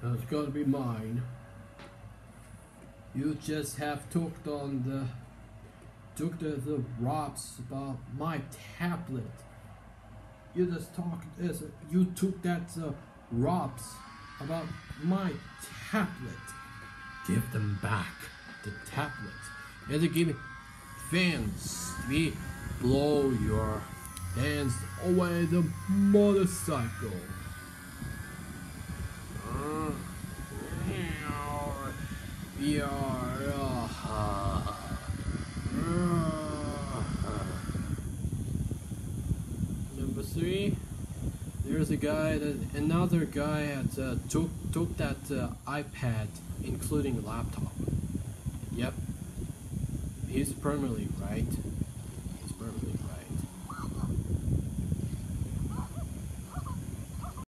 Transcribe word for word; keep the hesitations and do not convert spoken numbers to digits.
That's gotta be mine. You just have took on the took the, the rocks about my tablet. You just talked as you took that uh, rocks about my tablet. Give them back the tablet. And give me fans. We blow your hands away the motorcycle. Uh, we are. Uh, Number three. There's a guy that another guy had uh, took took that uh, iPad, including laptop. Yep, he's permanently right.